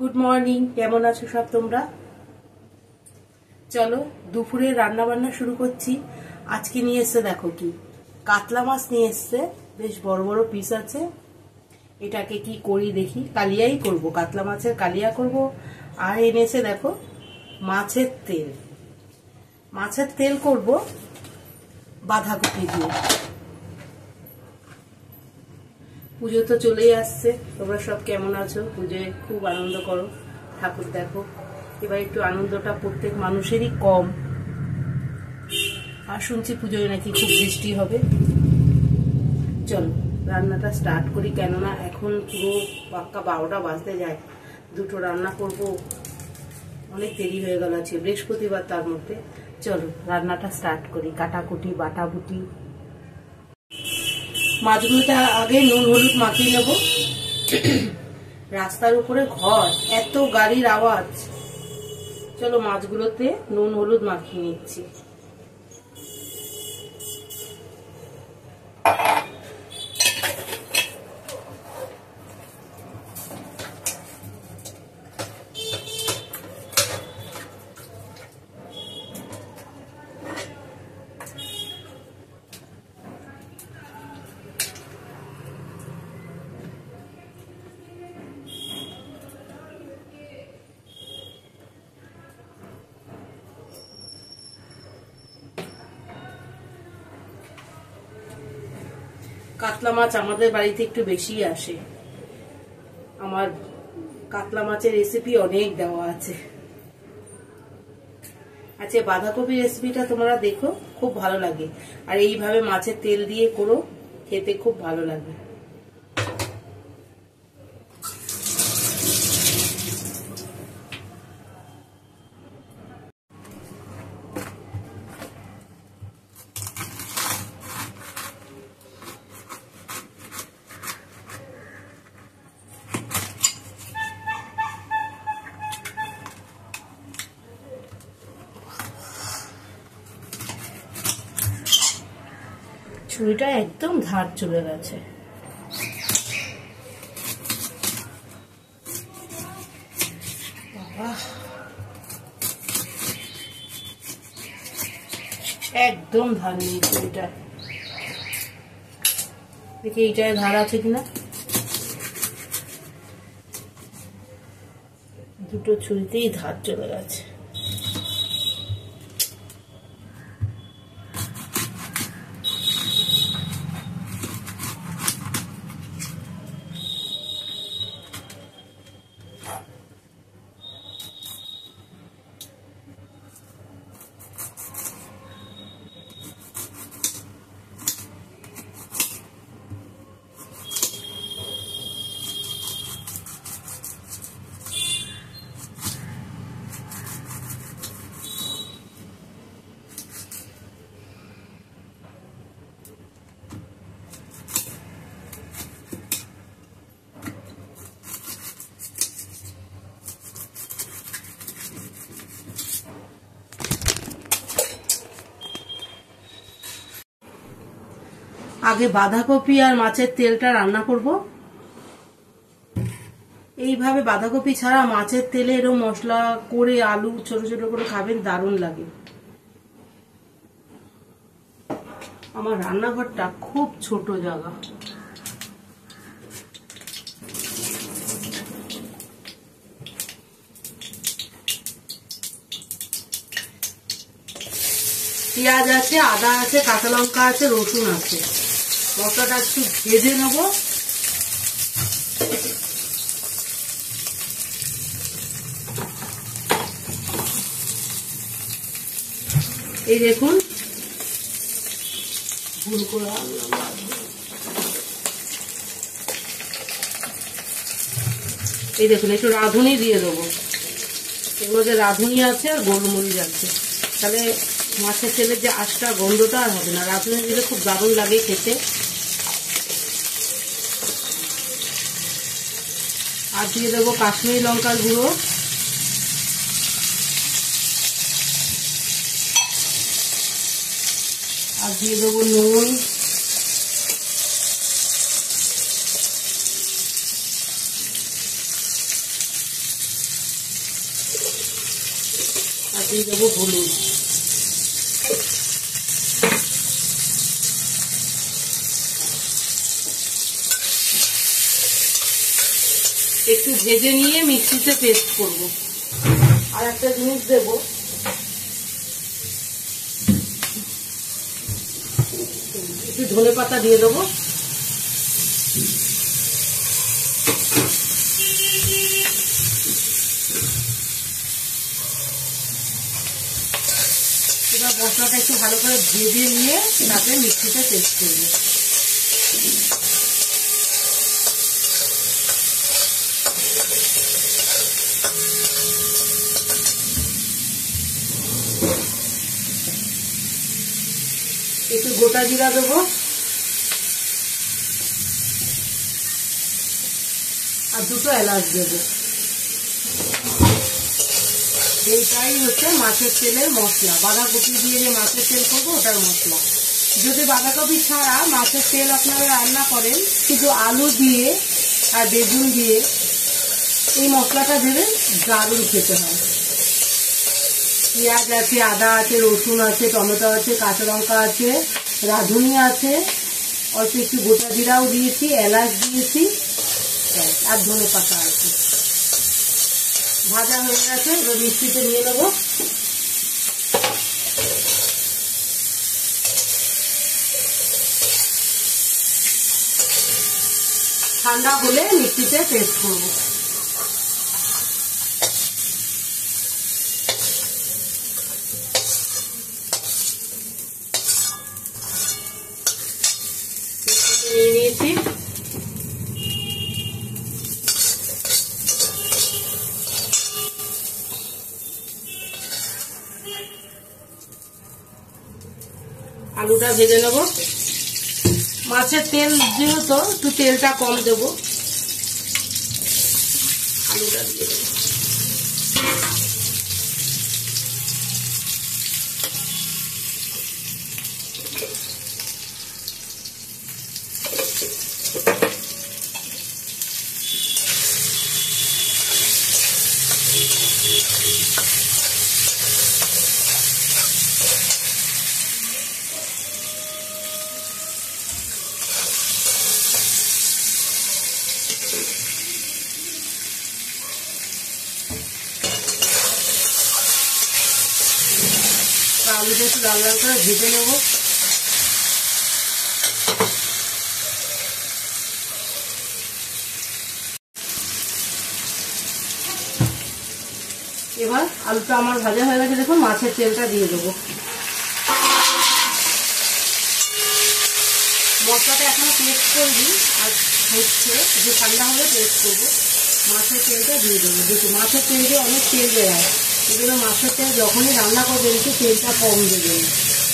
Good morning, কেমন আছো সব তোমরা? চলো দুপুরে রান্না বান্না শুরু করছি। আজকে নিয়ে এসছে দেখো কি কাতলা মাছ নিয়ে এসছে, বেশ বড় বড় পিস আছে। এটাকে কি করি দেখি, কালিয়াই করব, কাতলা মাছের কালিয়া করব। আর এনেছে দেখো মাছের তেল, মাছের তেল করব বাঁধাকপি দিয়ে। পুজো তো চলেই আসছে, তোমরা সব কেমন আছো? পুজোয় খুব আনন্দ করো, ঠাকুর দেখো। এবার একটু আনন্দটা প্রত্যেক মানুষেরই কম। আর শুনছি পুজোয় নাকি খুব বৃষ্টি হবে। চলো রান্নাটা স্টার্ট করি, কেননা এখন পুরো পাক্কা 12টা বাজতে যায়। দুটো রান্না করব, অনেক দেরি হয়ে গেল, আছে বৃহস্পতিবার তার মধ্যে। চলো রান্নাটা স্টার্ট করি, কাটাকুটি বাটাবুটি। মাছগুলোটা আগে নুন হলুদ মাখিয়ে নেব। রাস্তার উপরে ঘর, এত গাড়ির আওয়াজ। চলো মাছগুলোতে নুন হলুদ মাখিয়ে নিচ্ছি। কাতলা মাছ আমাদের বাড়িতে একটু বেশি আসে। আমার কাতলা মাছের রেসিপি অনেক দেওয়া আছে। আচ্ছা, বাঁধাকপি রেসিপিটা তোমরা দেখো, খুব ভালো লাগে। আর এইভাবে মাছের তেল দিয়ে করো, খেতে খুব ভালো লাগে। ছুরিটা একদম ধার চলে গেছে। একদম ধার নেই ছুরিটা। দেখি এইটায় ধার আছে কিনা। দুটো ছুরিতেই ধার চলে গেছে। আগে বাঁধাকপি আর মাছের তেলটা রান্না করব। এইভাবে বাঁধাকপি ছাড়া মাছের তেলে এরকম মশলা করে আলু ছোট ছোট করে খাবেন, দারুণ লাগে। আমার রান্নাঘরটা খুব ছোট জায়গা। পেঁয়াজ আছে, আদা আছে, কাঁচা লঙ্কা আছে, রসুন আছে। মশলাটা একটু ভেজে নেব। এই দেখুন, ভুল করে এই দেখুন, একটু রাঁধুনি দিয়ে দেবো। এর মধ্যে রাঁধুনি আছে আর গোলমরিচ আছে, তাহলে মাছের তেলের যে আঁশটা গন্ধটা আর হবে না। রাঁধুনি দিলে খুব দারুণ লাগে খেতে। আর দিয়ে দেবো কাশ্মীরি লঙ্কার গুঁড়ো, আর দিয়ে দেবো নুন, দিয়ে দেবো হলুদ, একটু ভেজে নিয়ে মিক্সিতে পেস্ট করব। আর একটা জিনিস দেব, একটু ধনে পাতা দিয়ে দেবো। এবার মশলাটা একটু ভালো করে ভেজে নিয়ে তারপরে মিক্সিতে পেস্ট করবো। একটু গোটা জিরা দেবো আর দুটো এলাচ দেবো। এইটাই হচ্ছে মাছের তেলের মশলা, বাঁধাকপি দিয়ে যে মাছের তেল করবো ওটার মশলা। যদি বাঁধাকপি ছাড়া মাছের তেল আপনারা রান্না করেন, শুধু আলু দিয়ে আর বেগুন দিয়ে এই মশলাটা দেবেন, দারুণ খেতে হয়। পেঁয়াজ আছে, আদা আছে, রসুন আছে, টমেটো আছে, কাঁচা লঙ্কা আছে, রাঁধুনি আছে, অল্প একটু গোটা জিরাও দিয়েছি, এলাচ দিয়েছি আর ধনে পাতা আছে। ভাজা হয়ে গেছে, এবার মিক্সিতে নিয়ে নেবো। ঠান্ডা হলে মিক্সিতে পেস্ট করবো। নিয়ে নিয়েছি, আলুটা ভেজে নেব। মাছের তেল যেহেতু একটু তেলটা কম দেবো, আলুটা দিয়ে দেবো। আলুটা একটু লাল লাল করে ভেজে নেব। এবার আলুটা আমার ভাজা হয়ে গেছে, দেখুন মাছের তেলটা দিয়ে দেবো। মশলাটা এখনো পেস্ট করবি, আর হচ্ছে যে ঠান্ডা হলে পেস্ট করবো। মাছের তেলটা দিয়ে দেবো। দেখুন মাছের তেল দিয়ে অনেক তেল বেরোয়, এই জন্য মাছের তেল যখনই রান্না করবেন একটু তেলটা কম দেবেন।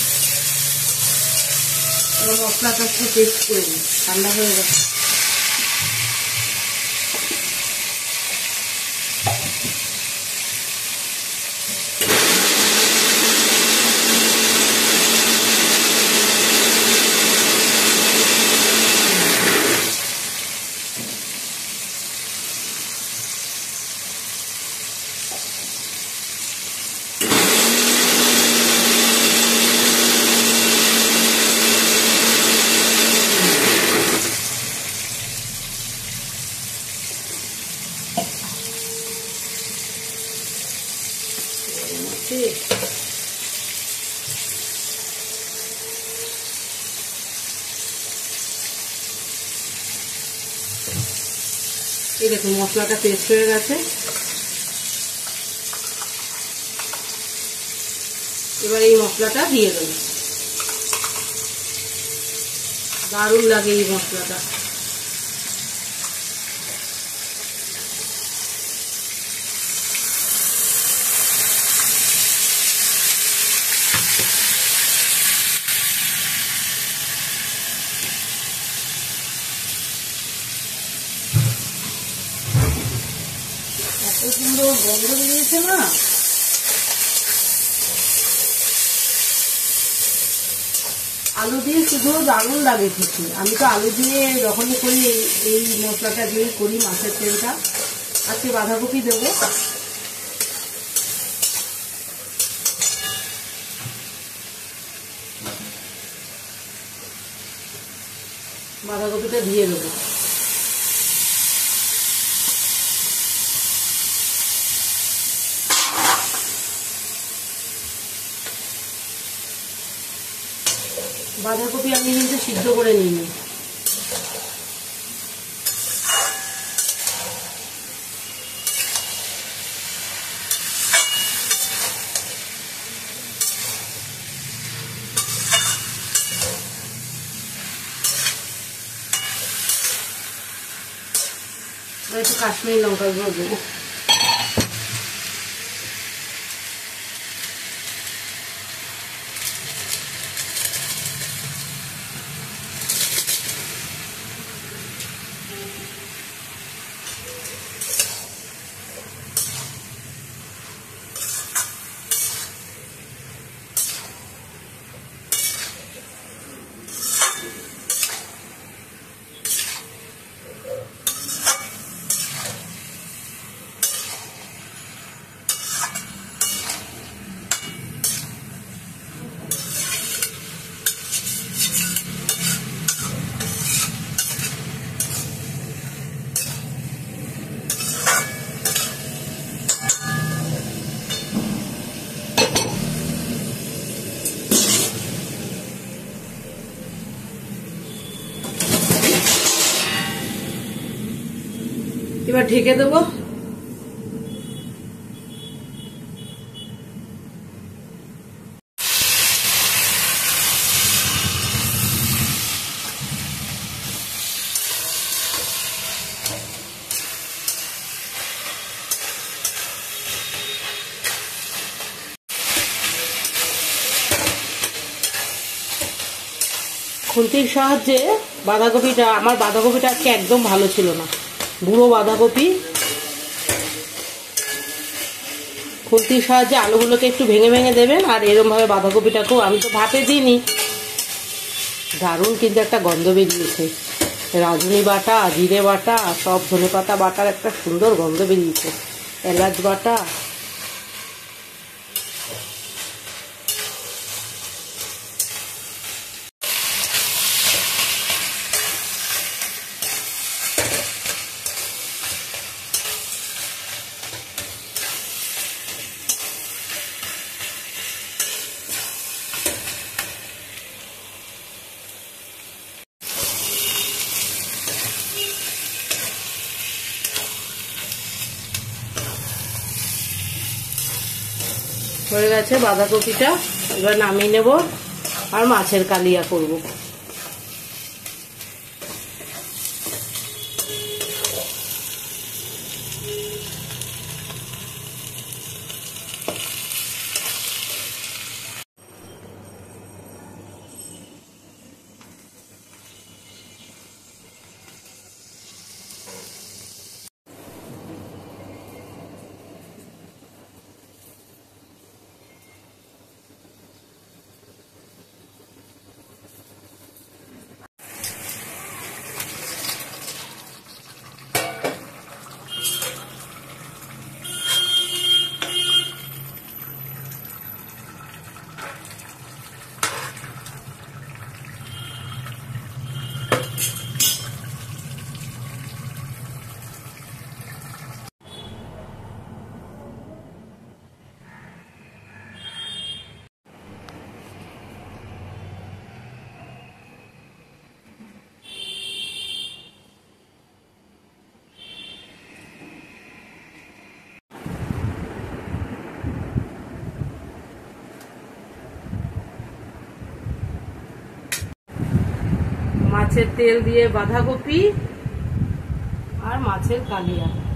এবার মশলাটা একটু পেস্ট করবো, ঠান্ডা হয়ে গেছে। এই দেখুন মশলাটা পেস্ট হয়ে গেছে। এবার এই মশলাটা দিয়ে দেবো। দারুণ লাগে এই মশলাটা। এত সুন্দর গন্ধ বেরিয়েছে না, আলু দিয়ে শুধু দারুণ লাগে খেতে। আমি তো আলু দিয়ে যখনই করি এই মশলাটা দিয়ে করি মাছের তেলটা। আজকে বাঁধাকপি দেবো। বাঁধাকপিটা দিয়ে দেবো। বাঁধাকপি আমি কিন্তু সিদ্ধ করে নিইনি। একটু কাশ্মীরি লঙ্কা গুঁড়ো দেবো। এবার ঢেকে দেবো। খুন্তির সাহায্যে বাঁধাকপিটা, আমার বাঁধাকপিটা আজকে একদম ভালো ছিল না, বুড়ো বাঁধাকপি। খুন্তির সাহায্যে আলুগুলোকে একটু ভেঙে ভেঙে দেবেন, আর এরকম ভাবে বাঁধাকপিটাকেও, আমি তো ভাপে দিইনি। দারুণ কিন্তু একটা গন্ধ বেরিয়েছে, রাঁধুনি বাটা, জিরে বাটা, সব ধনেপাতা বাটার একটা সুন্দর গন্ধ বেরিয়েছে, এলাচ বাটা। হয়ে গেছে বাঁধাকপিটা, এবার নামিয়ে নেব আর মাছের কালিয়া করব। মাছের তেল দিয়ে বাঁধাকপি আর মাছের কালিয়া।